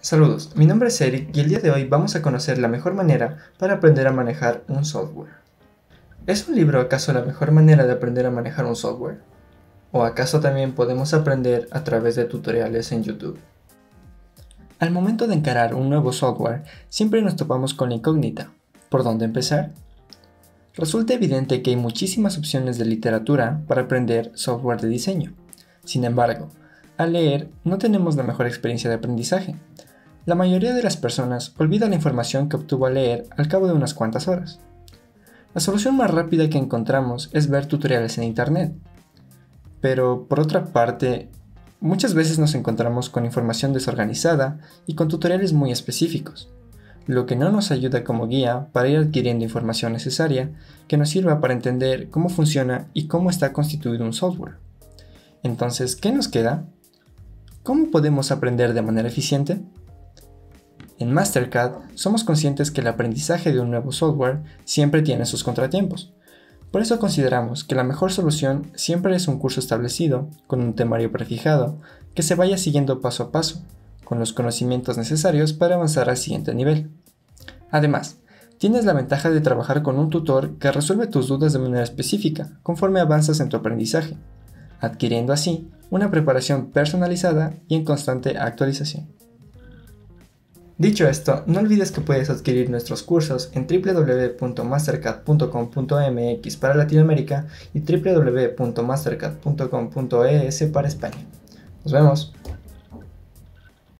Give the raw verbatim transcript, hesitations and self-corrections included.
Saludos, mi nombre es Eric y el día de hoy vamos a conocer la mejor manera para aprender a manejar un software. ¿Es un libro acaso la mejor manera de aprender a manejar un software? ¿O acaso también podemos aprender a través de tutoriales en YouTube? Al momento de encarar un nuevo software, siempre nos topamos con la incógnita. ¿Por dónde empezar? Resulta evidente que hay muchísimas opciones de literatura para aprender software de diseño. Sin embargo, al leer no tenemos la mejor experiencia de aprendizaje. La mayoría de las personas olvida la información que obtuvo al leer al cabo de unas cuantas horas. La solución más rápida que encontramos es ver tutoriales en internet. Pero, por otra parte, muchas veces nos encontramos con información desorganizada y con tutoriales muy específicos, lo que no nos ayuda como guía para ir adquiriendo información necesaria que nos sirva para entender cómo funciona y cómo está constituido un software. Entonces, ¿qué nos queda? ¿Cómo podemos aprender de manera eficiente? En Mastercad somos conscientes que el aprendizaje de un nuevo software siempre tiene sus contratiempos. Por eso consideramos que la mejor solución siempre es un curso establecido, con un temario prefijado, que se vaya siguiendo paso a paso, con los conocimientos necesarios para avanzar al siguiente nivel. Además, tienes la ventaja de trabajar con un tutor que resuelve tus dudas de manera específica conforme avanzas en tu aprendizaje, adquiriendo así una preparación personalizada y en constante actualización. Dicho esto, no olvides que puedes adquirir nuestros cursos en w w w punto mastercad punto com punto m x para Latinoamérica y w w w punto mastercad punto com punto e s para España. Nos vemos.